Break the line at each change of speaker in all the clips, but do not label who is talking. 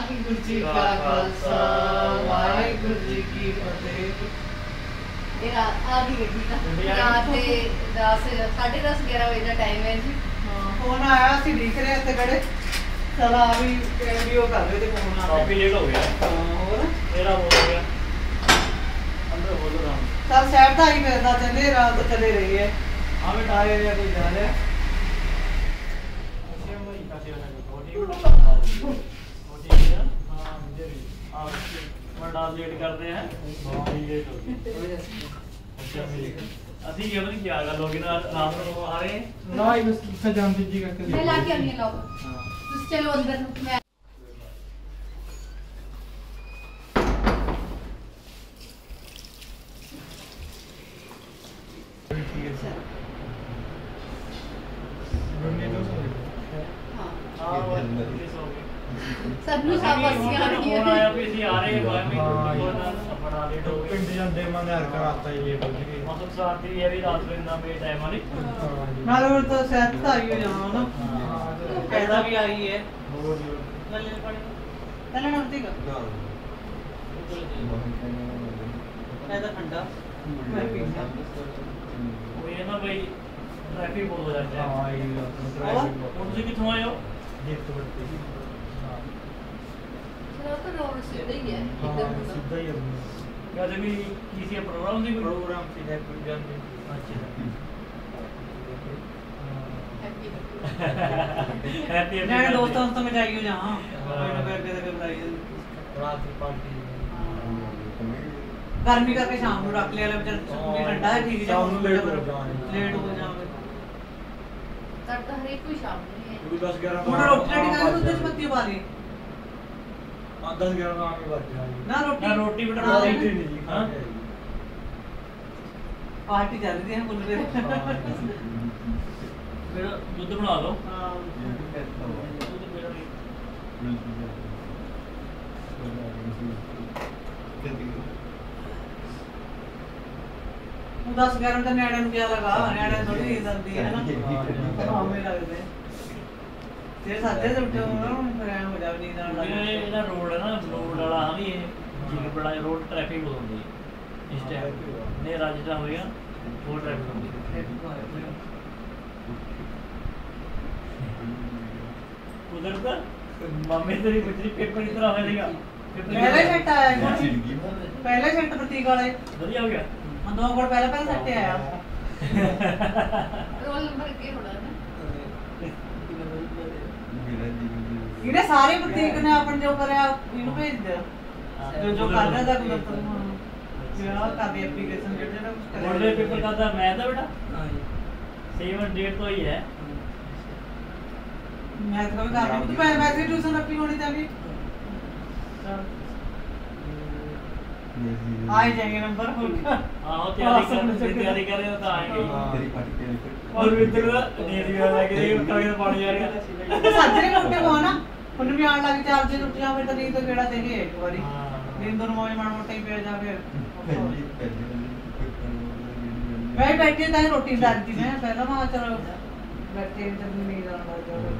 वाहिगुरु जी का खालसा वाहिगुरु जी की फतेह।
ये आधी गड्डी का रात के 10 साढ़े 10 11 बजे का टाइम है जी।
फोन आया सी दिख रहे थे बड़े चल आ भी वीडियो कर रहे थे फोन आ
काफी लेट हो गया।
और
मेरा हो गया अंदर बोल रहा हूं
सर शहर का ही मेरा चले रात चले रही है।
हां बेटा आए या कोई जा रहा है अच्छा मैं काटे वाला छोटी है। हां मुझे भी बड़ा लेट करते हैं बहुत लेट हो गई। अच्छा मिल ਅਸੀਂ ਇਹ ਨਹੀਂ ਕਿਹਾ ਗਾ ਲੋਕ ਨਾ ਰਾਤ ਨੂੰ ਆ ਰਹੇ
ना ही बस सजान दीजिए करके
मैं लाके आनी है लोग तुम चलो अंदर मैं सब नु सब बसियां आ रही है
आया भी ਅਸੀਂ ਆ ਰਹੇ ਹਾਂ ਬੜਾ ਲੇਟ ਹੋ ਗਏ
पिंड जाते मन हर का रास्ता ही लेट हो गई
ਮਤਲਬ ਸਾਥੀ ਇਹ ਵੀ ਰਾਤ ਨੂੰ ਇੰਨਾ ਬੇ ਟਾਈਮ ਵਾਲੀ
नाल और तो शहर का ही हो जाना ना पैदा भी आई है ले ले पानी ले लेना देगा पैदा ठंडा मैं पीऊंगा
ਉਹ ਇਹ ਨਾ ਬਈ ਟ੍ਰੈਫਿਕ ਬਹੁਤ ਹੋ ਜਾਂਦਾ ਹੈ।
हां ये
ਹੁਣ ਤੁਸੀਂ ਕਿੱਥੋਂ ਆਏ ਹੋ?
देख तो बढ़ती
चलो तो रोड सीधा ही है
हां
इधर
सीधा ही है
ਕਦੇ ਵੀ ਕਿਸੇ ਪ੍ਰੋਗਰਾਮ ਦੀ ਕੋਈ
प्रोग्राम से है पिंड जाते
ਅੱਛਾ
हैप्पी
ਹੈਪੀ
मैं दोस्तों तो मैं जाइयो जहां मैंने बैठ के बताई
रात की पार्टी
गर्मी करके शाम को रख लिया बेचारा ठंडा है ठीक है
शाम को लेट हो जाए
लेट हो जावे
करता हर एक कोई शाम नहीं है
पूरी 10 11
थोड़ा रोटी लड़ी का दूध में पत्ती पा ली
10 11 नाम ही बच जाए
ना रोटी
ਨਾ ਰੋਟੀ ਬਣਾ
हाँ।
ਲਈ
नहीं जी
हाँ।
पार्टी चल रही है कुल मेरे
ਫਿਰ ਦੁੱਧ ਬਣਾ ਲਓ
हां
ਦੁੱਧ ਮੇਰਾ ਨਹੀਂ
वो 10 11 का न्याणे ਨੂੰ क्या लगा न्याणे थोड़ी नींद आती है ना हां में लगदे ते साथे से उठे हो ना फिर हो जावे नींद आने लग
ਇਹ ਇਹਦਾ ਰੋਡ ਹੈ ਨਾ ਰੋਡ ਵਾਲਾ ਹਾਂ ਵੀ ਇਹ ਜੀ ਬੜਾ ਰੋਡ ਟ੍ਰੈਫਿਕ ਬਹੁਤ ਹੁੰਦੀ ਹੈ ਇਸ ਟਾਈਮ ਨੇ ਰਾਜਸਥਾਨ ਹੋਇਆ ਬਹੁਤ ਟ੍ਰੈਫਿਕ ਹੁੰਦੀ ਹੈ ਕੁਦਰਤ ਮਾਮੇ ਤੇਰੀ ਬੱਚੀ ਪੇਪਰ ਦੀ ਤਰ੍ਹਾਂ ਹੋਏਗਾ
पहले सेट आया पहले सेट प्रतीक वाले
ਵਧੀਆ ਹੋ ਗਿਆ
हम 2 गुण पहले पहले सेट आया
रोल नंबर के होना है
इन्हें सारे प्रतीक ने अपन जो करया इनु भेज दे जो जो कर रहा था कुदरत क्या कर दी एप्लीकेशन जेड़ा ना कुछ
ਮੋਡਲ ਪੇਪਰ ਕਰਦਾ ਮੈਂ ਤਾਂ ਬੇਟਾ 7 ਡੇਟ ਤੋਂ ਹੀ ਹੈ
मैथ का भी कर रही तो मैथ की ट्यूशन रखी होनी चाहिए आ ही जाएंगे नंबर हो क्या
ਆਹੋ ਤਿਆਰੀ ਕਰ ਰਹੇ ਹੋ ਤਾਂ ਆਏਗੇ और मित्र ਦਾ ਨੀਂਦ ਵੀ ਆ ਲੱਗ ਰਹੀ ਉੱਠਾ ਕੇ ਪਾਣੀ ਆ ਰਿਹਾ
साजरे का उठे को ना उन भी आने लगे 4 बजे उठ जा फिर तो नींद तो केड़ा देंगे एक बारी नींद दोनों मौज मार मोटा ही पे जाके मैं बैठी था रोटी डाल दी मैं पहला वहां चलो बैठे जब नींद आने लग जाए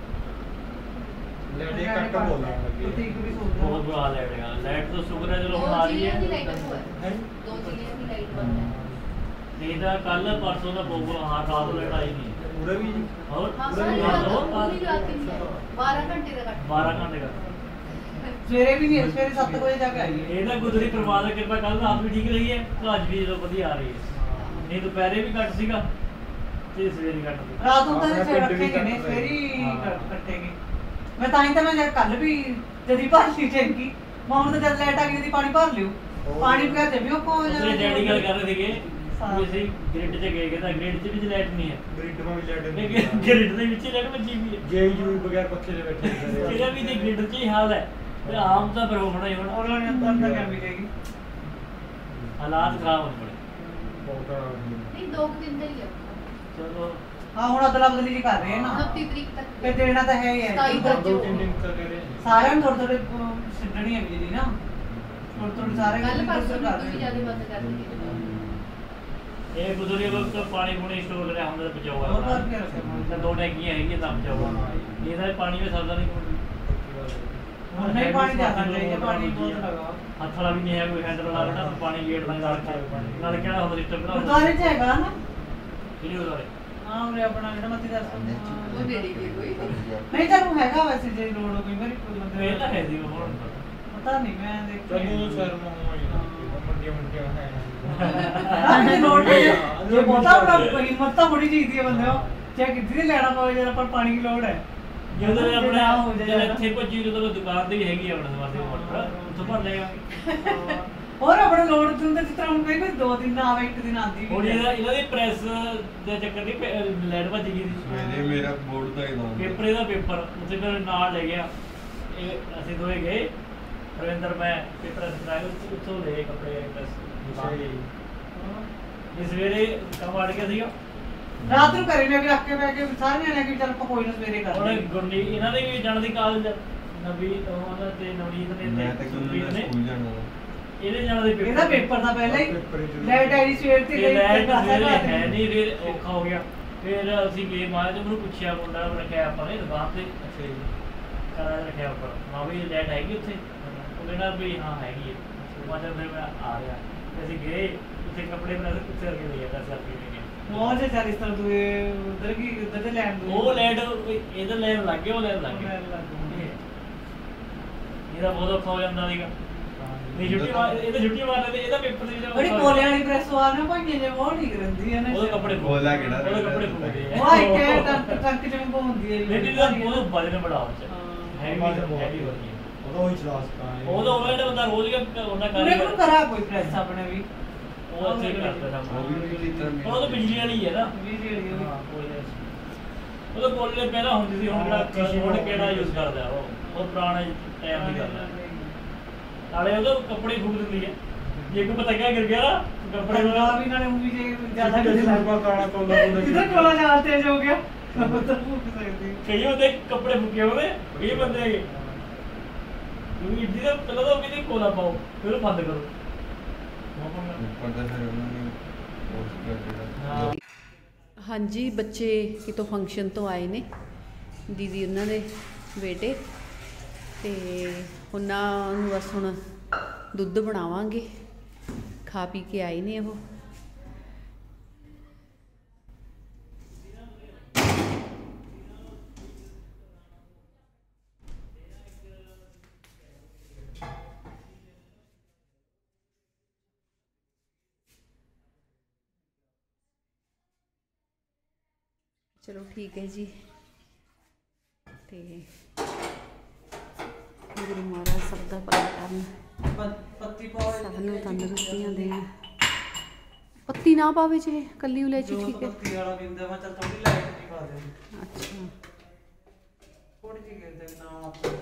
लेडी कट बोल रहा है
प्रतीक भी सो
बहुत
रहा
बुरा लगेगा लाइट तो शुक्र है चलो
दो
आ रही
चीज़ें की
है
लाइट बंद हुआ है दो चीज़ें की लाइट बंद है
नहीं तो कल परसों का बहुत बुरा हाथ रात लाइट आई नहीं
पूरा भी
और
हाँ
पूरा
सारी
रात
रात
हो
पूरी रात की नहीं है 12 घंटे का कट
12 घंटे का
सवेरे भी नहीं सवेरे 7 बजे जाके आई है
ਇਹ ਤਾਂ ਗੁਜਰੀ ਪਰਵਾਹ ਦੀ ਕਿਰਪਾ ਕੱਲ ਰਾਤ ਵੀ ਠੀਕ ਰਹੀ ਹੈ ਤੇ ਅੱਜ ਵੀ ਜਦੋਂ ਵਧੀਆ ਆ ਰਹੀ ਹੈ ਨਹੀਂ ਦੁਪਹਿਰੇ ਵੀ ਘੱਟ ਸੀਗਾ ਤੇ ਸਵੇਰੇ ਵੀ ਘੱਟ ਸੀਗਾ
रात होता है फिर रखेंगे नहीं सवेरे कटेंगे मैं ताई तो मैं कल भी जदी भर ली टैंकी मैं तो जब लाइट आ गई थी पानी भर लियो पानी बगैर जब भी को हो
ਉਸਨੇ ਡੈਡੀ ਗੱਲ ਕਰ ਰਹੇ ਸੀਗੇ
ਹਾਂ।
ਵੀ ਅਸੀਂ ਗ੍ਰਿਡ 'ਚ ਗਏ ਕਹਿੰਦਾ ਗ੍ਰਿਡ 'ਚ ਵੀ ਲਾਈਟ ਨਹੀਂ ਹੈ
ग्रिड में भी लेट
ਗ੍ਰਿਡ ਦੇ ਵਿੱਚ ਲਾਈਟ ਵੱਜੀ ਵੀ ਹੈ
जे यू बगैर पक्के से बैठे
ਇਹਦਾ ਵੀ ਤੇ ਗ੍ਰਿਡ 'ਚ ਹੀ ਹਾਲ ਹੈ ਤੇ ਆਮ ਤਾਂ ਫਿਰ ਹੋਣਾ ਹੀ ਹੋਣਾ
और अंदर तक क्या मिलेगी
ਹਾਲਾਤ ਖਰਾਬ ਹੋਣ ਪੜੇ
नहीं 2 दिन का ही है
ਚਲੋ
हां हुन अदला बदली जी कर रहे हैं ना
29 तारीख तक
फिर देना तो है ही है
27 तक
दो तीन दिन तक करे
सारे थोड़े थोड़े सिद्धनी है बिजली ना थोड़े थोड़े सारे
कल परसों
कर
भी
रहे
ज्यादा
हैं
बंद कर दी
ਇਹ ਗੁਜ਼ਰੇ ਵਕਤ ਪਾਣੀ ਪੂਣੀ ਸਟੋਰ ਕਰਿਆ ਹੁੰਦਾ ਤਾਂ ਬਚਾਓ
और
ਆਪਣਾ
बात क्या रखे
ਤਾਂ 2 ਟੈਂਕੀਆਂ ਹੈਗੀਆਂ ਤਾਂ ਬਚਾਓ ਇਹਦਾ ਪਾਣੀ ਵਿੱਚ ਸਰਦਾ ਨਹੀਂ ਕੋਈ
नहीं पानी ज्यादा चाहिए, पानी बहुत लगा।
हथ वाला भी नहीं है, कोई हैंडल वाला ना पानी गेट लगा के नाल क्या हम सिस्टम बना
गुरुद्वारे च हैगा ना
किनी उधर
हां उरे अपना जेड़ा मती दस
ਉਹ ਨੇੜੇ ਹੀ ਕੋਈ
नहीं चलो हैगा वैसे जे रोड कोई मेरी कोई
ਪਹਿਲਾਂ
मतलब
ਹੈ ਦੀ ਹੁਣ
पता नहीं मैं देख
चलो शर्म होई मंडिया मंडिया है
रोड पे ये बहुत बड़ा हिम्मत तो बड़ी चाहिए है बंदे को चाहे कितनी लेना पवे जरा पर पानी की लोड है
ਜਦੋਂ ਆਪਣੇ
हो
ਜਦ
जाएगा
ਇੱਥੇ ਪਹੁੰਚੀ ਜਦੋਂ ਦੁਕਾਨ ਤੇ ਵੀ ਹੈਗੀ ਆ ਆਪਣੇ ਸਵਾਦੇ ਮੋਟਰ ਉੱਥੋਂ ਭਰ ਲਏਗਾ
और अपने लोड तुम तो जितना हम कहीं दो दिन ना आवे एक दिन आती
ਹੁਣ ਇਹਨਾਂ ਦੀ ਪ੍ਰੈਸ ਦੇ ਚੱਕਰ ਦੀ ਲਾਈਟ ਭੱਜ ਗਈ ਸੀ
ਮੇਰਾ ਬੋਰਡ ਦਾ ਹੀ ਨਾਮ
ਪੇਪਰ ਇਹਦਾ ਪੇਪਰ ਉੱਥੇ ਫਿਰ ਨਾਲ ਲੈ ਗਿਆ ਇਹ ਅਸੀਂ ਦੋਵੇਂ ਗਏ ਰਵਿੰਦਰ ਮੈਂ ਪੇਪਰ ਕਰਾਇਆ ਉੱਥੋਂ ਲੈ ਕੱਪੜੇ ਪ੍ਰੈਸ ਦੁਕਾਨ ਦੇ ਇਸ ਸਵੇਰੇ ਕੰਮ ਅੜ ਗਿਆ ਸੀਗਾ
रात ਨੂੰ ਕਰੇ ਨੇ ਵੀ ਰੱਖ ਕੇ ਬੈ ਕੇ ਸਾਰਿਆਂ ਨੇ ਕਿ ਚੱਲ ਆਪਾਂ ਕੋਈ ਨਾ ਸਵੇਰੇ ਕਰ
ਹੁਣ
ਲਾਂਗੇ
ਗੁਰਨੀ ਇਹਨਾਂ ਦੇ ਵੀ ਜਾਣ ਦੀ ਕਾਲਜ ਨਵੀ ਉਹਨਾਂ ਤੇ ਨਵਨੀਤ ਨੇ
ਮੈਂ ਤਾਂ
ਸੁਖਪ੍ਰੀਤ
ਕਿਉਂ
ਨੇ
ਸਕੂਲ ਜਾਣਾ
ਇਹਦੇ ਜਾਣ ਦੇ
ਇਹਦਾ ਪੇਪਰ ਤਾਂ ਪਹਿਲਾਂ ਹੀ ਲੈਟ ਆਈ ਸਵੇਰ ਤੇ
ਇਹ ਲਾਈਟ
ਤੇ
ਸਵੇਰੇ ਹੈ ਨਹੀਂ ਫਿਰ ਔਖਾ ਹੋ ਗਿਆ ਫਿਰ ਅਸੀਂ ਗਏ ਮਾਂ ਤੇ ਮੈਨੂੰ ਪੁੱਛਿਆ ਮੁੰਡਾ ਰੱਖਿਆ ਆਪਾਂ ਨੇ ਦੁਕਾਨ ਤੇ
ਅੱਛਾ ਜੀ
ਕਰਾ ਰੱਖਿਆ ਉੱਪਰ ਮਾਂ ਵੀ ਲਾਈਟ ਹੈਗੀ ਉੱਥੇ ਉਹ ਕਹਿੰਦਾ ਵੀ ਹਾਂ ਹੈਗੀ ਹੈ ਮਾਂ ਜਦ ਫਿਰ ਮੈਂ ਆ ਗਿਆ ਤੇ ਅਸੀਂ ਗਏ ਉੱਥੇ ਕੱਪੜੇ ਬਣਾ ਕੇ ਕੁੱਤੇ ਕਰਕੇ ਲਿਆ 10 ਰੁਪਏ ਦੇ
ਬਹੁਤ ਜੇ ਚਾਰ ਇਸ ਤਰ੍ਹਾਂ ਤੂੰ ਉਧਰ ਕੀ ਉਧਰ ਤੇ ਲੈਣ ਦੂ
ਉਹ ਲਾਈਟ ਇਹਦਾ ਲਾਈਟ ਲੱਗ ਗਿਆ ਉਹ ਲਾਈਟ ਲੱਗ ਗਿਆ ਇਹਦਾ ਬਹੁਤ ਔਖਾ ਹੋ ਜਾਂਦਾ ਸੀਗਾ ਨਹੀਂ ਛੁੱਟੀ ਮਾਰ ਇਹਦਾ ਛੁੱਟੀ ਮਾਰਦੇ ਤੇ ਇਹਦਾ ਪੇਪਰ ਦੇ
ਬੜੀ ਕੋਲੇ ਵਾਲੀ ਪ੍ਰੈਸ ਆ ਨਾ ਭਾਈ ਜੇ ਉਹ ਠੀਕ ਰਹਿੰਦੀ ਹੈ ਨਾ
ਉਹਦੇ ਕੱਪੜੇ
ਗੋਲਾ ਕਿਹੜਾ
ਉਹਦੇ ਕੱਪੜੇ ਫੁੱਟਦੇ ਆ
ਉਹ ਇੱਕ ਟੰਕ ਜਿਵੇਂ ਹੁੰਦੀ ਹੈ
ਲੇਕਿਨ ਇਹਦਾ ਬਹੁਤ ਵਜਨ ਬੜਾ ਹੁੰਦਾ
ਹਾਂ।
ਹੈਵੀ ਹੈਵੀ ਹੋਣੀ ਹੈ
ਉਹਦਾ ਹੀ ਚਲਾ ਸਕਾ
ਉਹਦਾ ਉਹ ਜਿਹੜਾ ਬੰਦਾ ਰੋਜ਼ ਉਹਨਾਂ
ਉਹਨੇ
ਕਰ
ਕੋਲ ਕਰਾ ਕੋਈ ਪ੍ਰੈਸ ਆਪਣੇ ਵੀ
ਉਹ ਇੱਥੇ ਕਰਦਾ
ਉਹ ਵੀ ਬਿਜਲੀ ਤਰ੍ਹਾਂ
ਉਹ ਤਾਂ ਬਿਜਲੀ ਵਾਲੀ ਹੈ ਨਾ
ਵੀ ਜਿਹੜੀ ਉਹ
ਹਾਂ ਉਹਦਾ ਕੋਲੇ ਪਹਿਲਾਂ ਹੁੰਦੀ ਸੀ ਹੁਣ ਜਿਹੜਾ ਹੁਣ ਕਿਹੜਾ ਯੂਜ਼ ਕਰਦਾ ਉਹ ਪੁਰਾਣੇ ਟਾਈਮ ਦੀ ਗੱਲ ਹੈ ਨਾਲੇ ਉਹਦੇ ਕੱਪੜੇ ਫੂਕ ਦਿੰਦੀ ਹੈ ਜੇ ਕੋਈ ਪਤਾ ਕਿਆ ਗਿਰ ਗਿਆ ਨਾ ਕੱਪੜੇ
ਬੜਾ ਵੀ ਨਾਲੇ ਉਹ ਵੀ ਜੇ ਜ਼ਿਆਦਾ
ਜਿੱਦਾਂ
ਕਿਤੇ
ਸਰਪਾ ਕਾਲਾ ਕੋਲਾ
ਕਿਧਰ ਕੋਲਾ ਜਾਲ ਤੇਜ਼ ਹੋ ਗਿਆ ਉਹ ਤਾਂ ਭੁੱਖ ਸਕਦੀ
ਕਈ ਉਹਦੇ ਕੱਪੜੇ ਫੁੱਕੇ ਉਹਦੇ ਇਹ ਬੰਦੇ ਹੈਗੇ ਕਿਉਂਕਿ ਇੱਡੀ ਦਾ ਪਹਿਲਾਂ ਤਾਂ ਉਹ ਕਹਿੰਦੇ ਕੋਲਾ ਪਾਓ ਫਿਰ ਉਹ ਬੰਦ ਕਰੋ
ਉੱਪਰ ਦਾ ਫਿਰ ਉਹਨਾਂ ਨੇ ਪੋਸਟ ਕਰ ਦਿੱਤਾ
ਹਾਂ
ਹਾਂਜੀ ਬੱਚੇ ਕਿਤੋਂ ਫੰਕਸ਼ਨ ਤੋਂ ਆਏ ਨੇ ਦੀਦੀ ਉਹਨਾਂ ਦੇ ਬੇਟੇ ਤੇ ਉਹਨਾਂ ਨੂੰ ਬਸ ਹੁਣ ਦੁੱਧ ਬਣਾਵਾਂਗੇ ਖਾ ਪੀ ਕੇ ਆਏ ਨੇ ਉਹ ਚਲੋ ਠੀਕ ਹੈ ਜੀ ਤੇ ਗੁਰੂ ਮਹਾਰਾਜ ਸਭ ਦਾ ਭਲਾ ਕਰਨ
ਪੱਤੀ ਪਾਓ
ਸਭ ਨੂੰ ਤੰਦਰੁਸਤੀਆਂ ਦੇਣ ਪੱਤੀ ਨਾ ਪਾਵੇ ਜੇ ਕੱਲੀ ਇਲਾਇਚੀ ਠੀਕ ਹੈ
ਪੱਤੀ ਵਾਲਾ ਵੀ ਹੁੰਦਾ ਮੈਂ ਚੱਲ ਥੋੜੀ ਲਾਈਟ ਨਹੀਂ ਪਾ ਦੇ
ਅੱਛਾ
ਥੋੜੀ ਜਿਹੀ ਗਿਰਦੇ ਨਾ ਆਪਾਂ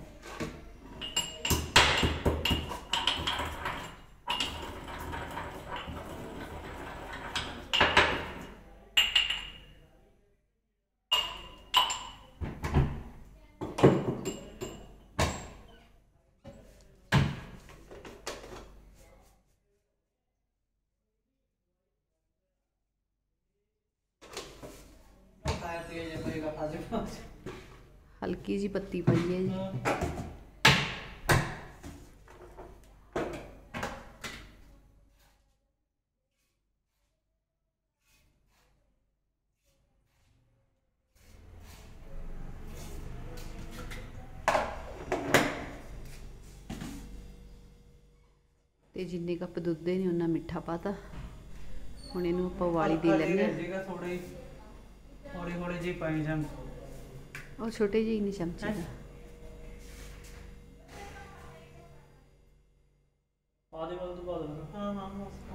ਹਲਕੀ ਜੀ ਪੱਤੀ ਪਾਈ ਹੈ ਜੀ ਤੇ ਜਿੰਨੇ ਕੱਪ ਦੁੱਧ ਦੇ ਨੇ ਉਹਨਾਂ ਮਿੱਠਾ ਪਾਤਾ ਹੁਣ ਇਹਨੂੰ ਆਪਾਂ ਉਬਾਲੀ ਦੇ ਲੈਣੇ ਆ
ਥੋੜੀ ਥੋੜੀ ਜਿਹੀ ਪਾਈ ਜਾਂ
ਉਹ ਛੋਟੇ ਜਿਹੇ ਨੇ ਚਮਚੇ ਦਾ
ਆਦੇ ਵੱਲ ਤੋਂ ਬਾਅਦ
ਹਾਂ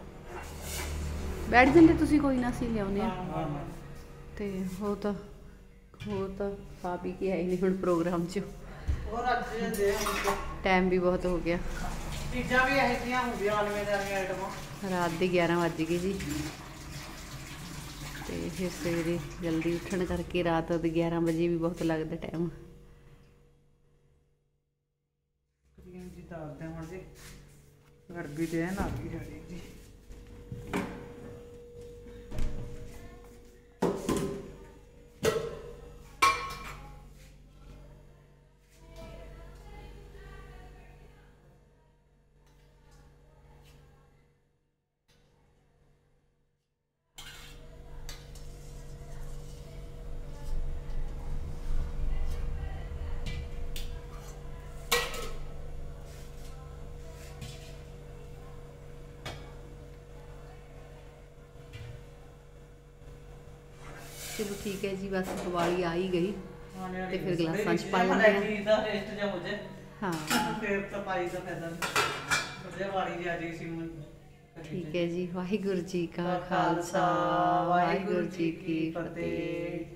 ਬੈਠ ਜਾਂਦੇ ਤੁਸੀਂ ਕੋਈ ਨਾ ਅਸੀਂ ਲਿਆਉਨੇ ਆ
ਹਾਂ
ਤੇ ਹੋਰ ਤਾਂ ਖਾ ਪੀ ਕੇ ਆਏ ਨੇ ਹੁਣ ਪ੍ਰੋਗਰਾਮ 'ਚ
ਹੋਰ ਅੱਜ ਜਾਂਦੇ ਆ
ਟਾਈਮ ਵੀ ਬਹੁਤ ਹੋ ਗਿਆ
ਚੀਜ਼ਾਂ ਵੀ ਇਹੋ ਜਿਹੀਆਂ ਹੁੰਦੀਆਂ ਆਲਵੇਦਾਰ ਦੀਆਂ ਆਈਟਮਾਂ
ਰਾਤ ਦੇ 11 ਵੱਜ ਗਏ ਜੀ ਤੇ ਫਿਰ ਸਵੇਰੇ ਜਲਦੀ ਉੱਠਣ ਕਰਕੇ ਰਾਤ ਦੇ 11 ਵਜੇ ਵੀ ਬਹੁਤ ਲੱਗਦਾ ਟਾਈਮ
ਕਰੀਮ ਜੀ ਦੱਸਦੇ ਹੁਣ ਜੀ ਗੜਬੀ ਤੇ ਨਾ ਕੀ ਜਾਣੀ ਜੀ
ਚਲੋ ਠੀਕ ਹੈ ਜੀ, ਬਸ ਦੀਵਾਲੀ ਆ ਹੀ ਗਈ
ਆਣੇ ਵਾਲੀ
ਤੇ ਫਿਰ
ਥੋੜ੍ਹੀ
ਗਲਾਸਾਂ 'ਚ
ਜਿਹੀ
ਪਾ
ਜੇ
ਲੈਂਦੇ
ਮਲਾਈ ਦਾ ਟੇਸਟ ਜਿਹਾ ਹੋ ਜਾਏ
ਹਾਂ
ਫਿਰ ਤਾਂ ਪਾਈ ਦਾ ਫਾਇਦਾ ਨਹੀਂ। ਥੋੜ੍ਹਾ ਵਾਰੀ ਜੀ ਆ ਜਾਈ ਸੀ ਹੁਣ।
ਠੀਕ ਹੈ ਜੀ। ਵਾਹਿਗੁਰੂ ਜੀ ਕਾ ਖਾਲਸਾ, ਵਾਹਿਗੁਰੂ ਜੀ ਕੀ ਫਤਿਹ।